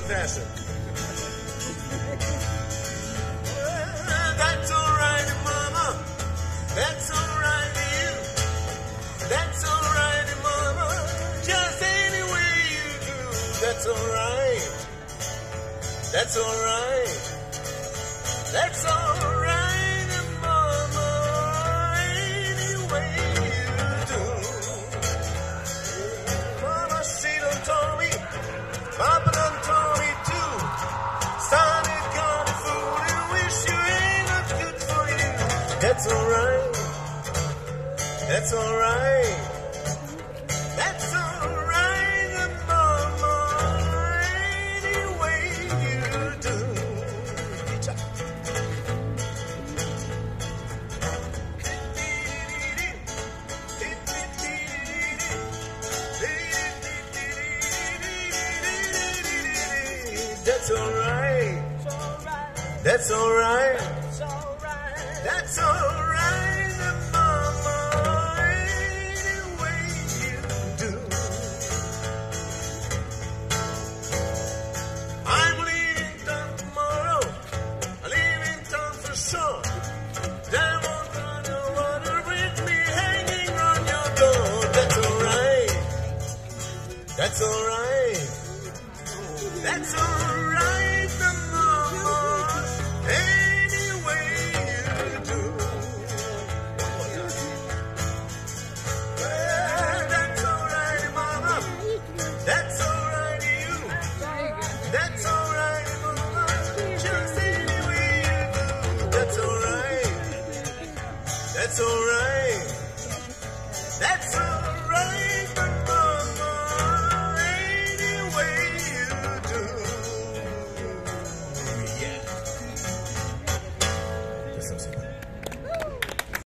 passion. Well, that's alright, Mama. That's alright, you. That's alright, Mama. Just any way you do. That's alright. That's alright. That's alright, Mama. Any way you do. Mama, she done told me. Papa done told me too. Sonny got a fool and wish you ain't much good for you. That's alright. That's alright. That's alright, Mama. Any way you do. That's alright. That's alright. That's alright, Mama. Any way you do. I'm leaving town tomorrow. I'm leaving town for sure. Diamonds on your water with me hanging on your door. That's alright. That's alright. That's alright, Mama. Any way you do. Well, that's alright, Mama. That's alright, you. That's alright, Mama. Just any way you do. That's alright. That's alright. That's alright, Mama. Any way you do. Yeah. Just some